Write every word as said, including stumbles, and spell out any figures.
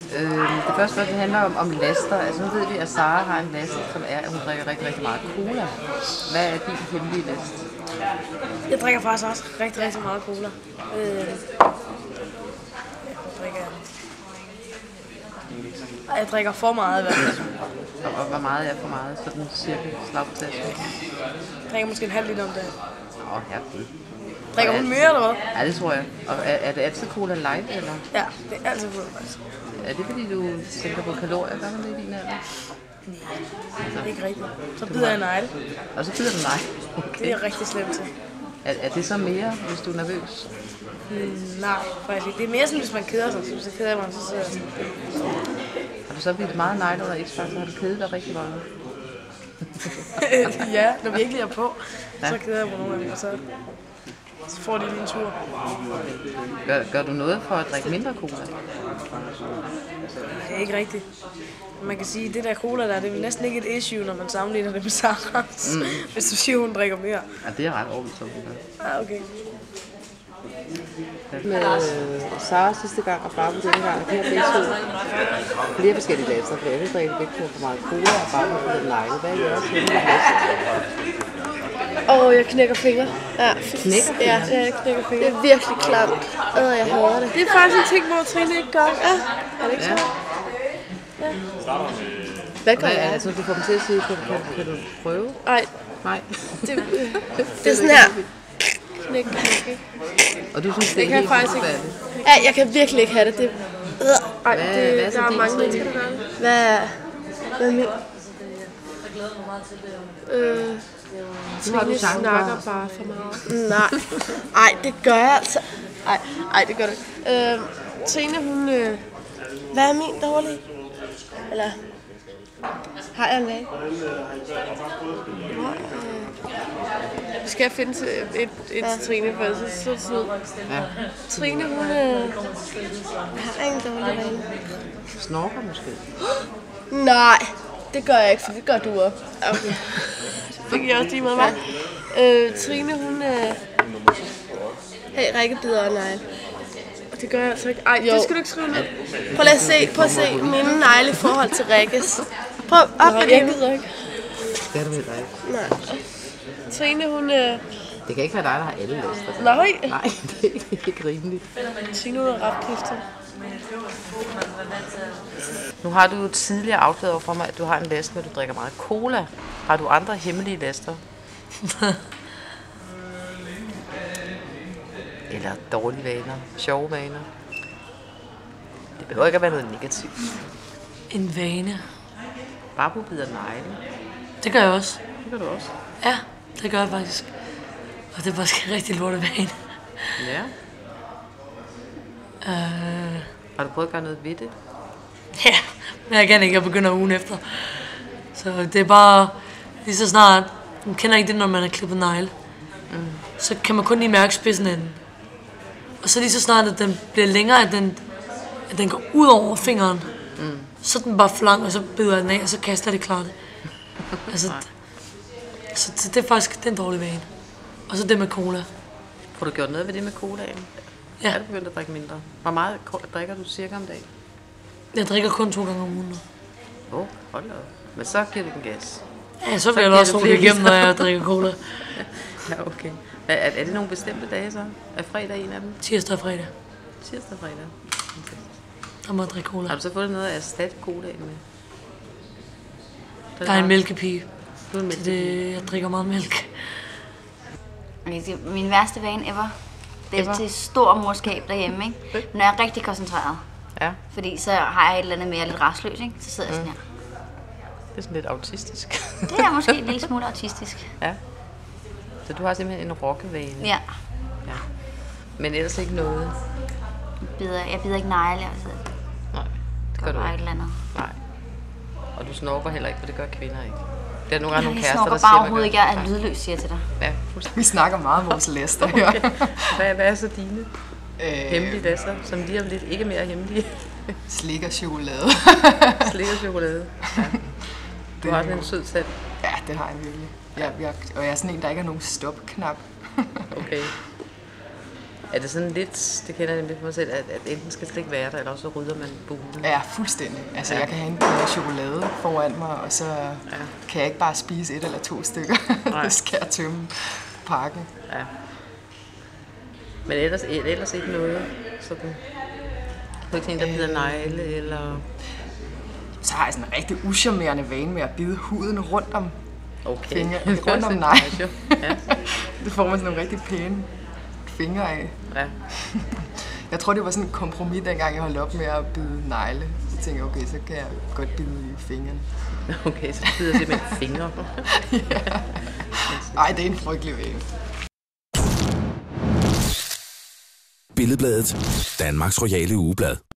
Øh, det første spørgsmål handler om, om laster. Altså nu ved vi, at Sara har en last, som er, at hun drikker rigtig, rigtig meget cola. Hvad er din hemmelige last? Jeg drikker faktisk også rigtig, rigtig meget cola. Øh, jeg drikker... Ej, jeg drikker for meget i hvert fald. Og hvor meget er for meget? Sådan cirka slag på tasken? Jeg drikker måske en halv liter om dagen. Åh, oh, herregud. Drikker hun mere, eller hvad? Ja, det tror jeg. Og er, er det altid cola light, eller? Ja, det er altid cola light. Er det fordi, du tænker på kalorier? Gør man det i din alder? Nej, ikke rigtigt. Så bider jeg en negle. Og så bider du nej. Okay. Det er rigtig slemt til. Er, er det så mere, hvis du er nervøs? Mm, nej, faktisk ikke. Det er mere sådan, hvis man keder sig. Så hvis jeg keder mig, så sidder jeg sådan. Har du så bidt meget negle under X-Factor? Har du kedet dig rigtig meget? Ja, når vi ikke lige er på, ja. Så keder jeg mig nogle af dem, og så, så får de lige en tur. Gør, gør du noget for at drikke mindre cola? Det er ikke rigtigt. Man kan sige, at det der cola der, det er næsten ikke et issue, når man sammenligner det med Sarahs. Mm. Hvis du siger, at hun drikker mere. Ja, det er ret overbevist om. Ja, okay. Med øh, Sara sidste gang og Barbara denne gang, og de har begge to flere forskellige laster, for jeg vil drikke begge to for meget cola og Barbara for den negle. Hvad er jeres hemmelige last? Åh, oh, jeg knækker fingre. Ja, Knækker fingre? Ja, ja, jeg knækker fingre. Det er virkelig klamt. Åh, jeg hader det. Det er faktisk en ting, hvor Trine ikke gør. Ja, er det ikke Ja. så? Ja. Hvad gør Hvad er jeg? det, så du får dem til at sige, kan, kan, kan du prøve? Nej, Nej. det, det er sådan her. Knæk, knæk, ikke? Og du synes, det, Det er kan jeg helt faktisk ikke. forfærdeligt? Ja, jeg kan virkelig ikke have det. Det øh, ej, Hvad- det, hvad er så der er din mange Trine? mennesker, der gør det. Hvad, hvad er min? Øh, Nu har du Trine chancen snakker for- bare for meget. Nej, ej, det gør jeg altså. Ej, ej, det gør det ikke. Øh, Trine, hun... Øh, hvad er min dårlige? Eller... Har jeg en lag? Hvor, øh, skal jeg finde til et, et ja. til Trine, for så så så Ja. Trine, hun øh, har en dårlig vane. Snorker måske? Nej, det gør jeg ikke, for det gør du også. Okay. Det fik jeg også lige med mig. Øh, Trine, hun... Øh, hey, Rikke bider og negle. Og det gør jeg altså ikke. Ej, jo. Det skal du ikke skrive ned. Prøv lige at se, prøv at se mine negle i forhold til Rikkes. Prøv op med Jeg det. gider ikke. Det er du vel ikke. Nej. Trine, hun... Øh, Det kan ikke være dig, der har alle laster. nej. Nej, det er ikke rimeligt. Trine, hun er ret giftig. Nu har du jo tidligere afsløret over for mig, at du har en last, når du drikker meget cola. Har du andre hemmelige laster? Eller dårlige vaner, sjove vaner? Det behøver ikke at være noget negativt. En vane. Bare på bider negle. Det gør jeg også. Det gør du også. Ja, det gør jeg faktisk. Og det er faktisk en rigtig lortet vane. Ja. Øh, Har du prøvet at gøre noget ved det? ja, men jeg kan ikke. Jeg begynder ugen efter. Så det er bare lige så snart... Man kender ikke det, når man har klippet negle. Mm. Så kan man kun lige mærke spidsen af den. Og så lige så snart, at den bliver længere, at den, at den går ud over fingeren, mm. så er den bare for lang, og så bider jeg den af, og så kaster jeg det klart. Altså, så, så det er faktisk den dårlige vane. Og så det med cola. Får du gjort noget ved det med colaen? Ja. Er du begyndt at drikke mindre? Hvor meget ko- drikker du cirka om dagen? Jeg drikker kun to gange om ugen nu. Åh, oh, hold da op. Men så giver du den gas. Ja, så bliver giver jeg også det roligt flere igennem, når jeg drikker cola. Ja, okay. Er, er det nogle bestemte dage så? Er fredag en af dem? Tirsdag og fredag. Tirsdag og fredag. Okay. Der må jeg drikke cola. Har du så fået noget at erstatte colaen med? Der er en mælkepige. Du er en Så mælkepige. det, jeg drikker meget mælk. Min værste vane ever. Det er Ever? til stor morskab derhjemme, ikke? Når jeg er rigtig koncentreret. Ja, Fordi så har jeg et eller andet mere lidt rastløs, ikke? Så sidder jeg sådan her. det er sådan lidt autistisk. Det er måske en lille smule autistisk. Ja. Så du har simpelthen en rockevane. Ja. Ja. Men ellers ikke noget. Jeg bider, jeg bider ikke negle, jeg sidder Nej, det gør du bare et ikke. eller andet. Nej. Og du snorker heller ikke, for det gør kvinder ikke. Det er nogle gange nogle Jeg kærester, snorker der bare siger, overhovedet ikke, gør. jeg er lydløs, siger jeg til dig. Ja, fuldstændig. Vi snakker meget om vores laster her. Okay. Hvad, hvad er så dine Øh, hemmelige laster, som lige om lidt ikke mere hemmelige? Slik og chokolade. Slik og chokolade. Ja. Du har sådan en sød sand. Ja, det har jeg virkelig. Jeg, jeg, og jeg er sådan en, der ikke har nogen stopknap. Okay. Er det sådan lidt, det kender jeg nemlig for mig selv, at, at enten skal det slet ikke være der, eller også så rydder man bulen? Ja, fuldstændig. Altså, Ja. jeg kan have en bid chokolade foran mig, og så Ja. kan jeg ikke bare spise et eller to stykker. Nej. Det skal jeg tømme pakken. Ja. Men ellers, ellers ikke noget sådan... Du ikke en, der bider negle, eller... Så har jeg sådan en rigtig uschammerende vane med at bide huden rundt om Okay. fingre, Det er rundt om også neglen. lidt ja. Det får man sådan nogle rigtig pæne fingre af. Ja. Jeg tror, det var sådan et kompromis, dengang jeg holdt op med at bide negle. Så tænkte jeg, okay, så kan jeg godt bide i fingrene. Okay, så bider jeg simpelthen fingre. Ej, det er en frygtelig vane. Billedbladet, Danmarks royale ugeblad.